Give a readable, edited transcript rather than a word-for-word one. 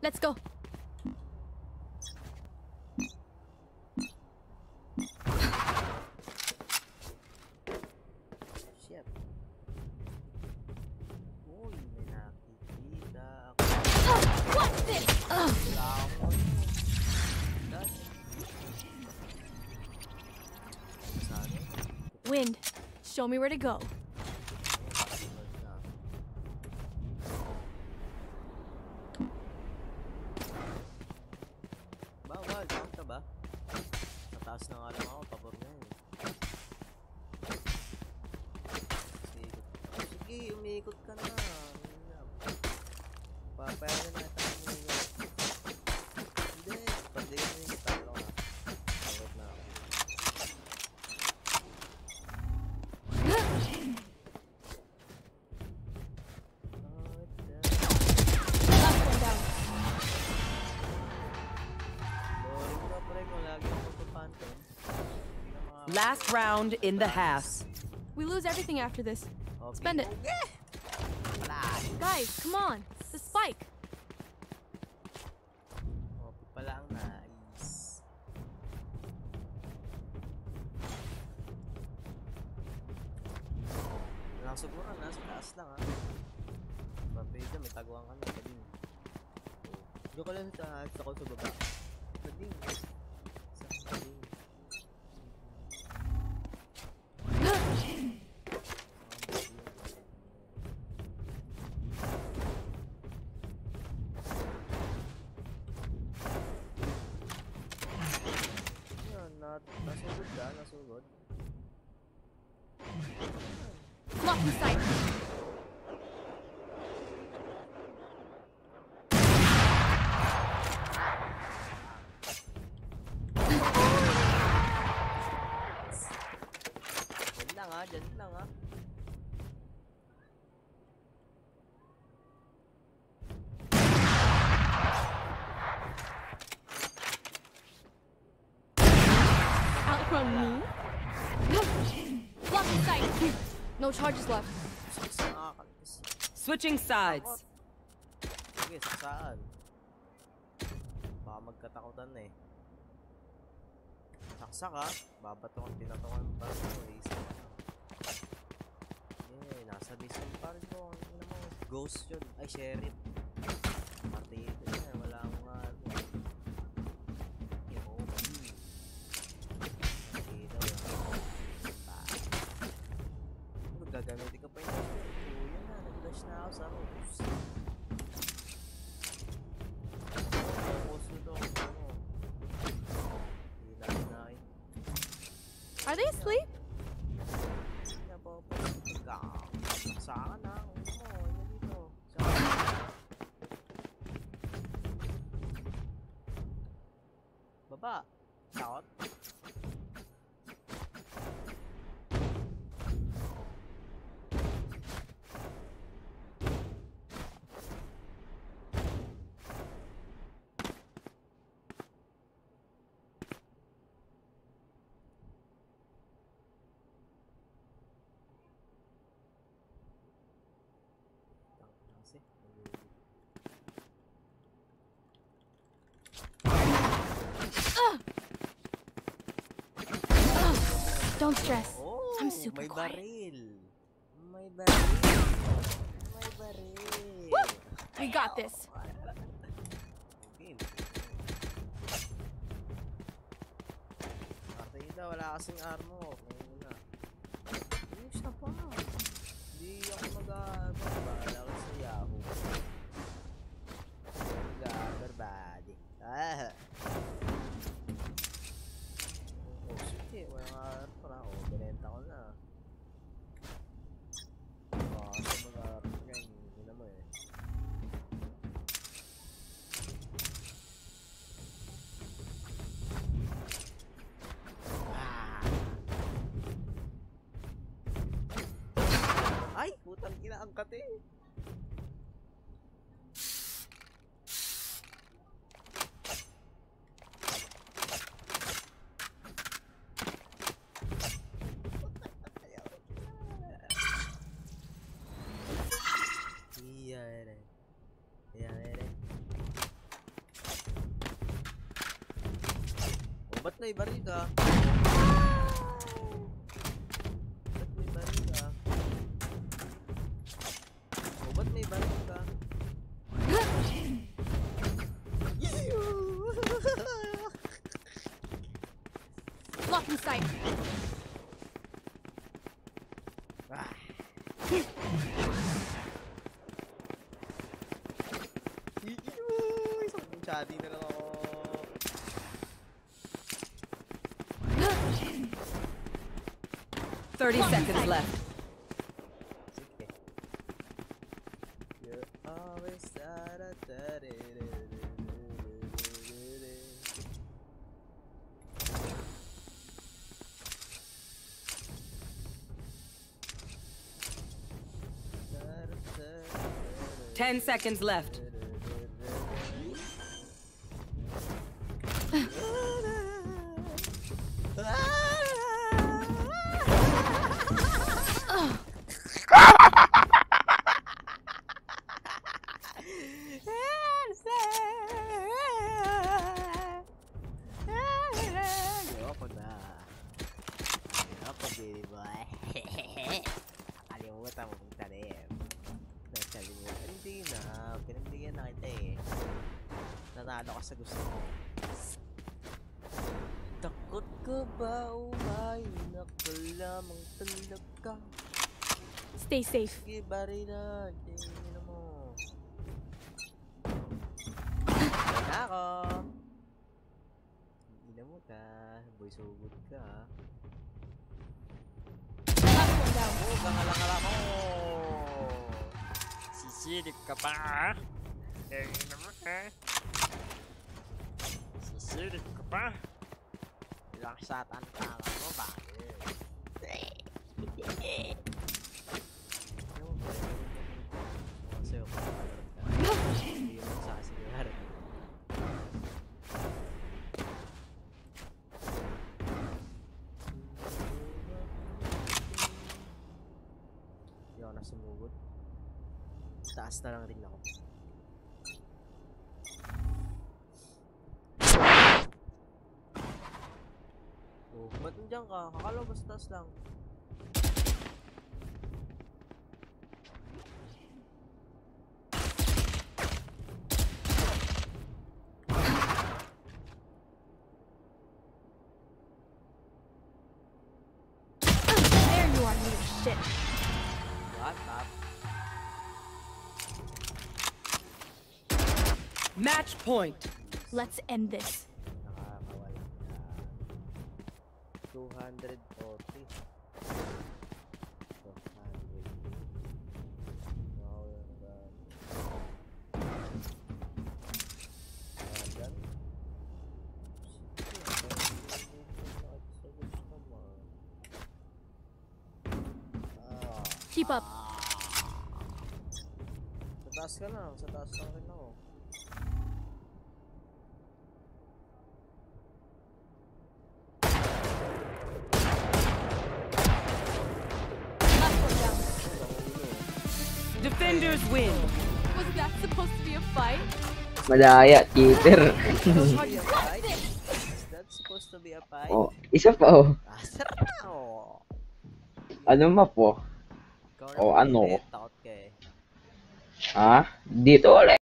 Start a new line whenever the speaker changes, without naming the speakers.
Let's go.
Shit. Uy, may nakikita ako.
What's this?
Wala ako.
Wind, show me where to go.
Bawal, saan ka ba? Sa taas na nga lang ako, pabor na yun. Sige, umiikot ka na. Papayagan na tayo mo yun. Hindi, pwede ka umiikot tayo ka. Pagod na ako.
Last one down.
Last round in the half.
We lose everything after this. Spend it. Guys, come on. The spike.
Okay pala ang nice. Lang siguro, nasa taas lang ha. Papayda, may taguan kami. Kading. Diyo ka lang sa taas, ako sa baba. Kading. Sa kading. Nasugod ka, nasugod.
Lock in sight.
Dyan lang ha.
Outrun me? Lock in sight. No charges left.
Switching sides.
Sige, saan? Baka magkatakutan na eh. Saksak ha. Babato kang tinatakan pa sa isa. Eh, nasa discount pa rin ko. Ano mo? Ghost yun. Ay, sheriff. Mati ito yan. Wala akong ano. Gagamitin ka pa yun. Yun na, nag-dash na ako sa rooms. Post nito ako ano. Hindi natin nakin.
Are they asleep?
Hindi na po po. Saan na? Ano mo? Ano dito? Saan? Baba. Takot.
Don't stress.
Oh,
I'm super
may
quiet.
baril. May baril. May baril.
Woo! We got this.
Game. Partida, wala kasing armor. Ngayon na. Ayos na pa. Hindi ako mag-bahala ko sa Yahoo. Mag-berbadi. Ah. Oh, sige. Walang armor ha. Oh, binenta ko na. Sa mga armor ngayon. Hindi naman eh. Ay, putang ina ang kate. Iya, ere. may baril ka? Ba't may baril ka? Oh, ba't may baril ka?
Lock in sight.
Isang chatty na lang ako.
30 seconds left.
Sige. You're always
Ten seconds left.
Ayoko na. Ayoko, baby boy. Nakalimutan mo kung tanim. Nakalimutan. Hindi na. Pinagbigyan na kita eh. Nanalo ka sa gusto mo. Takot ka ba umayin ako lamang talaga?
Stay safe.
Sige, bari na. Tingin mo. Na ako. Tingin mo ka. Boy, so good ka.
Last one down.
Oh, gangala-ngala mo.
Sisilip ka pa? Tingin naman ha? Sisilip ka pa?
Ilang shot ang tama mo, bakit? Ano ba? Sa'yo ka palaran ka. Hindi mo sa kasigaran. Hindi ako nasumugod. Taas na lang rin ako. Oh, ba't nandiyan ka? Kakala ba sa taas lang?
There you are, you shit.
What? Tap?
Match point.
Let's end this.
Nakakawala na. 240. 200. Nakawala na. Ayan.
Keep up.
Sa taas ka lang. Sa taas lang rin ako.
Last one down.
Defenders win.
Was that supposed to be a fight?
Madaya, cheater.
No charges left.
Fight? Is that supposed to be a fight?
Oh, isa pa oh.
Ah, sarap na oh.
Ano ma po?
Ikaw
Oh,
na
ano?
Takot ka eh.
Ha? Dito ulit.